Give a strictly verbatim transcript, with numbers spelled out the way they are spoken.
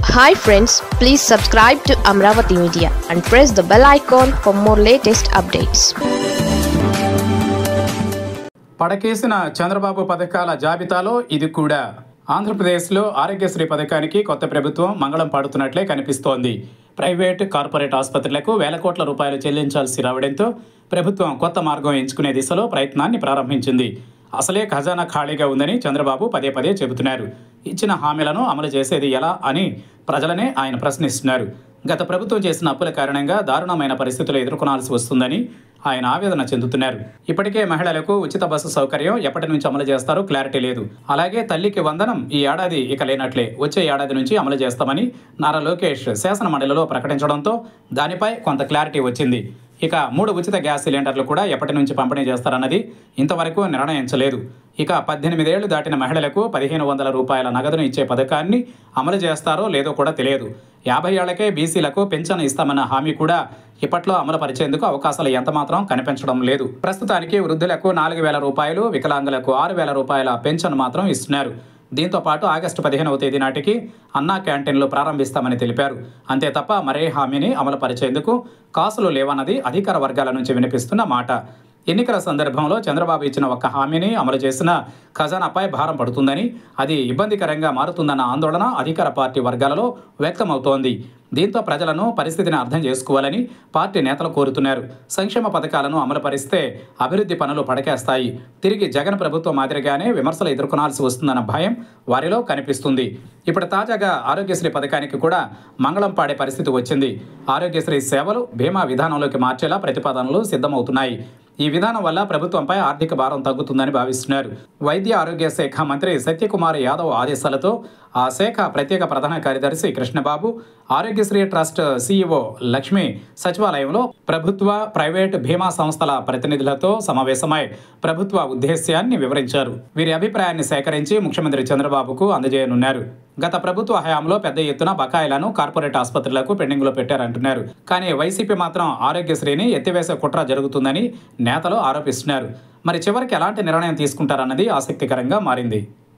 Hi friends, please subscribe to Amravati Media and press the bell icon for more latest updates. పడకేసిన Chandrababu పథకాల జాబితాలో ఇది కూడా. ఆంధ్రప్రదేశ్లో ఆరోగ్యశ్రీ పథకానికి కొత్త ప్రభుత్వం మంగళం పాడుతున్నట్లే కనిపిస్తోంది. ప్రైవేట్, కార్పొరేట్ ఆసుపత్రులకు వేల కోట్ల రూపాయలు చెల్లించాల్సి రావడంతో ప్రభుత్వం కొత్త మార్గం ఎంచుకునే దిశలో ప్రయత్నాన్ని ప్రారంభించింది. అసలే ఖజానా ఖాళీగా ఉందని చంద్రబాబు పదే పదే చెబుతున్నారు. ఇచ్చిన హామీలను అమలు చేసేది ఎలా అని ప్రజలనే ఆయన ప్రశ్నిస్తున్నారు. గత ప్రభుత్వం చేసిన అప్పుల కారణంగా దారుణమైన పరిస్థితులు ఎదుర్కొనాల్సి వస్తుందని ఆయన ఆవేదన చెందుతున్నారు. ఇప్పటికే మహిళలకు ఉచిత బస్సు సౌకర్యం ఎప్పటి నుంచి అమలు చేస్తారో క్లారిటీ లేదు. అలాగే తల్లికి వందనం ఈ ఏడాది ఇక లేనట్లే, వచ్చే ఏడాది నుంచి అమలు చేస్తామని నారా లోకేష్ శాసన మండలిలో ప్రకటించడంతో దానిపై కొంత క్లారిటీ వచ్చింది. ఇక మూడు ఉచిత గ్యాస్ సిలిండర్లు కూడా ఎప్పటి నుంచి పంపిణీ చేస్తారన్నది ఇంతవరకు నిర్ణయించలేదు. ఇక పద్దెనిమిదేళ్లు దాటిన మహిళలకు పదిహేను వందల రూపాయల నగదును ఇచ్చే పథకాన్ని అమలు చేస్తారో లేదో కూడా తెలియదు. యాభై ఏళ్లకే బీసీలకు పెన్షన్ ఇస్తామన్న హామీ కూడా ఇప్పట్లో అమలు పరిచేందుకు అవకాశాలు ఎంతమాత్రం కనిపించడం లేదు. ప్రస్తుతానికి వృద్ధులకు నాలుగు వేల రూపాయలు, వికలాంగులకు ఆరు వేల రూపాయల పెన్షన్ మాత్రం ఇస్తున్నారు. దీంతో పాటు ఆగస్టు పదిహేనవ తేదీ నాటికి అన్నా క్యాంటీన్లు ప్రారంభిస్తామని తెలిపారు. అంతే తప్ప మరే హామీని అమలు పరిచేందుకు కాసులు లేవన్నది అధికార వర్గాల నుంచి వినిపిస్తున్న మాట. ఎన్నికల సందర్భంలో చంద్రబాబు ఇచ్చిన ఒక్క హామీని అమలు చేసిన ఖజానాపై భారం పడుతుందని, అది ఇబ్బందికరంగా మారుతుందన్న ఆందోళన అధికార పార్టీ వర్గాలలో వ్యక్తమవుతోంది. దీంతో ప్రజలను పరిస్థితిని అర్థం చేసుకోవాలని పార్టీ నేతలు కోరుతున్నారు. సంక్షేమ పథకాలను అమలు పరిస్తే అభివృద్ధి పనులు పడకేస్తాయి. తిరిగి జగన్ ప్రభుత్వం మాదిరిగానే విమర్శలు ఎదుర్కొనాల్సి వస్తుందన్న భయం వారిలో కనిపిస్తుంది. ఇప్పుడు తాజాగా ఆరోగ్యశ్రీ పథకానికి కూడా మంగళం పాడే పరిస్థితి వచ్చింది. ఆరోగ్యశ్రీ సేవలు బీమా విధానంలోకి మార్చేలా ప్రతిపాదనలు సిద్ధమవుతున్నాయి. ఈ విధానం వల్ల ప్రభుత్వంపై ఆర్థిక భారం తగ్గుతుందని భావిస్తున్నారు. వైద్య ఆరోగ్య శాఖ మంత్రి సత్యకుమార్ యాదవ్ ఆదేశాలతో ఆ శాఖ ప్రత్యేక ప్రధాన కార్యదర్శి కృష్ణబాబు, ఆరోగ్యశ్రీ ట్రస్ట్ సీఈఓ లక్ష్మి సచివాలయంలో ప్రభుత్వ, ప్రైవేట్ బీమా సంస్థల ప్రతినిధులతో సమావేశమై ప్రభుత్వ ఉద్దేశ్యాన్ని వివరించారు. వీరి అభిప్రాయాన్ని సేకరించి ముఖ్యమంత్రి చంద్రబాబుకు అందజేయనున్నారు. గత ప్రభుత్వ హయాంలో పెద్ద ఎత్తున బకాయిలను కార్పొరేట్ ఆసుపత్రులకు పెండింగ్లో పెట్టారంటున్నారు. కానీ వైసీపీ మాత్రం ఆరోగ్యశ్రీని ఎత్తివేసే కుట్ర జరుగుతుందని నేతలు ఆరోపిస్తున్నారు. మరి చివరికి ఎలాంటి నిర్ణయం తీసుకుంటారన్నది ఆసక్తికరంగా మారింది.